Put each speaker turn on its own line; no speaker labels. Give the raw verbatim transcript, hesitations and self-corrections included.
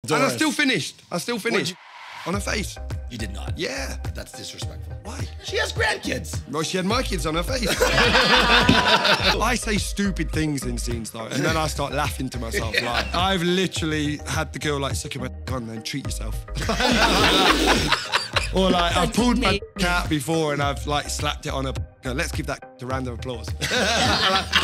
And I still finished. I still finished.
You...
On her face.
You did not?
Yeah.
That's disrespectful.
Why?
She has grandkids.
Well, she had my kids on her face. I say stupid things in scenes though, and then I start laughing to myself.
Yeah.
Like, I've literally had the girl like sucking my on and then treat yourself. Or like, I've pulled my out before and I've like slapped it on her. Let's give that a round of applause.